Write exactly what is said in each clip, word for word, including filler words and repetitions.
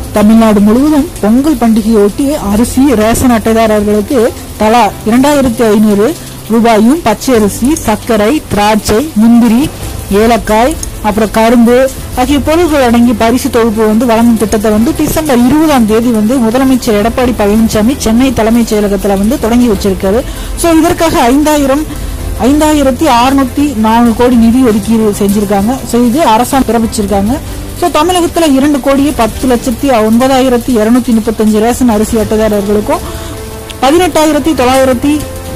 தமிழ்நாடு முழுவதும் பொங்கல் பண்டிகையொட்டி அரிசி ரேஷன் அட்டைதாரர்களுக்கு தலா இரண்டாயிரத்தி ஐநூறு ரூபாயும் பச்சை அரிசி, சர்க்கரை, திராட்சை, முந்திரி, ஏலக்காய், அப்புறம் கரும்பு ஆகிய பொருட்கள் அடங்கி பரிசு தொகுப்பு வந்து வழங்கும் திட்டத்தை வந்து டிசம்பர் இருபதாம் தேதி வந்து முதலமைச்சர் எடப்பாடி பழனிசாமி சென்னை தலைமைச் செயலகத்துல வந்து தொடங்கி வச்சிருக்காரு. சோ இதற்காக ஐந்தாயிரம் ஐந்தாயிரத்தி அறுநூத்தி நாலு கோடி நிதி ஒதுக்கீடு செஞ்சிருக்காங்க. சோ இது அரசாங்கம் பிறப்பிச்சிருக்காங்க. சோ தமிழகத்துல இரண்டு கோடியே பத்து லட்சத்தி ஒன்பதாயிரத்தி இருநூத்தி முப்பத்தி அஞ்சு ரேஷன் அரிசி அட்டைதாரர்களுக்கும் பதினெட்டாயிரத்தி தொள்ளாயிரத்தி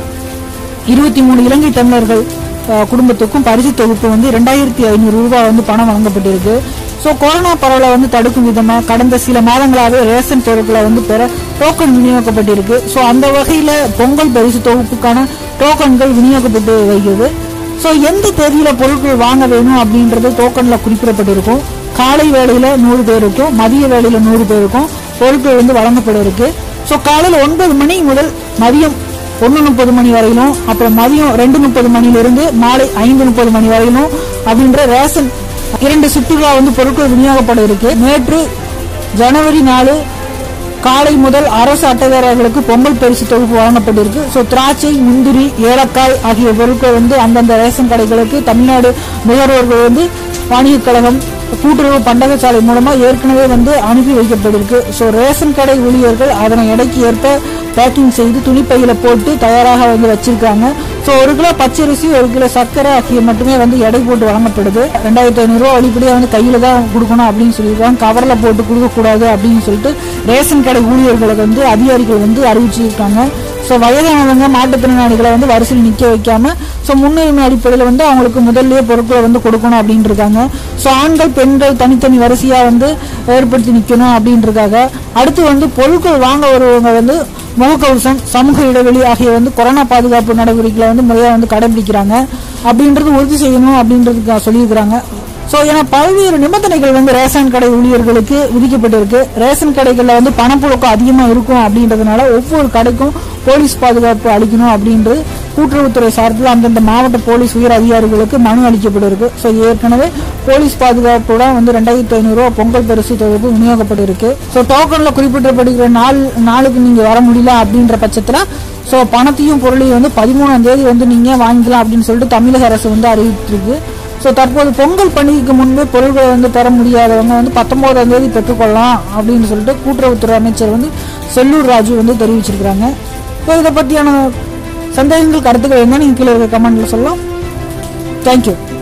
இருபத்தி மூணு இலங்கை தமிழர்கள் குடும்பத்துக்கும் பரிசு தொகுப்பு வந்து இரண்டாயிரத்தி ஐநூறு ரூபாய் வந்து பணம் வழங்கப்பட்டிருக்கு. சோ கொரோனா பரவலை வந்து தடுக்கும் விதமா கடந்த சில மாதங்களாக ரேஷன் பொருட்களை வந்து பெற டோக்கன் விநியோகிக்கப்பட்டிருக்கு. சோ அந்த வகையில பொங்கல் பரிசு தொகுப்புக்கான டோக்கன்கள் விநியோகிக்கப்பட்டு வருகிறது. சோ எந்த தேதியில பொருட்கள் வாங்க வேணும் அப்படின்றது டோக்கன்ல குறிப்பிடப்பட்டிருக்கும். காலை வேளையில நூறு பேருக்கும் மதிய வேளையில நூறு பேருக்கும் பொருட்கள் வந்து வழங்கப்பட இருக்கு. சோ காலையில் ஒன்பது மணி முதல் மதியம் ஒன்னு முப்பது மணி வரையிலும், அப்புறம் மதியம் ரெண்டு முப்பது மணிலிருந்து மாலை ஐந்து முப்பது மணி வரையிலும் அப்படின்ற ரேஷன் இரண்டு சுற்றுலா வந்து பொருட்கள் விநியோகப்பட இருக்கு. நேற்று ஜனவரி நாலு காலை முதல் அரசு அட்டைதாரர்களுக்கு பொங்கல் பரிசு தொகுப்பு வழங்கப்பட்டிருக்கு. சோ திராட்சை, முந்திரி, ஏலக்காய் ஆகிய பொருட்கள் வந்து அந்தந்த ரேஷன் கடைகளுக்கு தமிழ்நாடு நுகர்வோர்கள் வந்து வாணிகக் கழகம் கூட்டுறவு பண்டகசாலை மூலமா ஏற்கனவே வந்து அனுப்பி வைக்கப்பட்டிருக்கு. சோ ரேஷன் கடை ஊழியர்கள் அதனை எடைக்கு ஏற்ப பேக்கிங் செய்து துணிப்பையில போட்டு தயாராக வந்து வச்சிருக்காங்க. சோ ஒரு கிலோ பச்சரிசி, ஒரு கிலோ சர்க்கரை ஆகிய மட்டுமே வந்து எடை போட்டு வழங்கப்படுது. ரெண்டாயிரத்தி ஐநூறு ரூபாய் வழிபடியா வந்து கையில தான் கொடுக்கணும் அப்படின்னு சொல்லியிருக்காங்க. கவர்ல போட்டு கொடுக்க கூடாது அப்படின்னு சொல்லிட்டு ரேஷன் கடை ஊழியர்களுக்கு வந்து அதிகாரிகள் வந்து அறிவிச்சிருக்காங்க. சோ வயதானவங்க, மாற்றுத்திறனாளிகளை வந்து வரிசையில் நிக்க வைக்காம சோ முன்னுரிமை அடிப்படையில் வந்து அவங்களுக்கு முதல்லயே பொருட்களை வந்து கொடுக்கணும் அப்படின்னு இருக்காங்க. சோ ஆண்கள் பெண்கள் தனித்தனி வரிசையா வந்து ஏற்படுத்தி நிக்கணும் அப்படின்னு இருக்காங்க. அடுத்து வந்து பொருட்கள் வாங்க வருவங்க வந்து முகக்கவசம், சமூக இடைவெளி ஆகிய வந்து கொரோனா பாதுகாப்பு நடவடிக்கைகளை வந்து முறையா வந்து கடைபிடிக்கிறாங்க அப்படின்றது உறுதி செய்யணும் அப்படின்றதுக்கு சொல்லியிருக்கிறாங்க. சோ ஏன்னா பல்வேறு நிபந்தனைகள் வந்து ரேஷன் கடை ஊழியர்களுக்கு விதிக்கப்பட்டிருக்கு. ரேஷன் கடைகள்ல வந்து பணப்புழக்கம் அதிகமா இருக்கும் அப்படின்றதுனால ஒவ்வொரு கடைக்கும் போலீஸ் பாதுகாப்பு அளிக்கணும் அப்படின்றது கூட்டுறவுத்துறை சார்பில் அந்தந்த மாவட்ட போலீஸ் உயர் அதிகாரிகளுக்கு மனு அளிக்கப்பட்டிருக்கு. சோ ஏற்கனவே போலீஸ் பாதுகாப்போட வந்து ரெண்டாயிரத்தி ஐநூறு ரூபாய் பொங்கல் பரிசு தொகுப்பு விநியோகப்பட்டிருக்கு. சோ டோக்கன்ல குறிப்பிடப்படுகிற நாள் நாளுக்கு நீங்க வர முடியல அப்படின்ற பட்சத்துல சோ பணத்தையும் பொருளையும் வந்து பதிமூணாம் தேதி வந்து நீங்க வாங்கிக்கலாம் அப்படின்னு சொல்லிட்டு தமிழக அரசு வந்து அறிவித்திருக்கு. சோ தற்போது பொங்கல் பண்டிகைக்கு முன்பு பொருட்களை வந்து பெற முடியாதவங்க வந்து பத்தொன்பதாம் தேதி பெற்றுக்கொள்ளலாம் அப்படின்னு சொல்லிட்டு கூட்டுறவுத்துறை அமைச்சர் வந்து செல்லூர் ராஜு வந்து தெரிவிச்சிருக்காங்க. இதை பத்தியான சந்தேகங்கள், கருத்துக்கள் என்ன நீங்க கீழே இருக்க கமெண்ட்ல சொல்லலாம். தேங்க்யூ.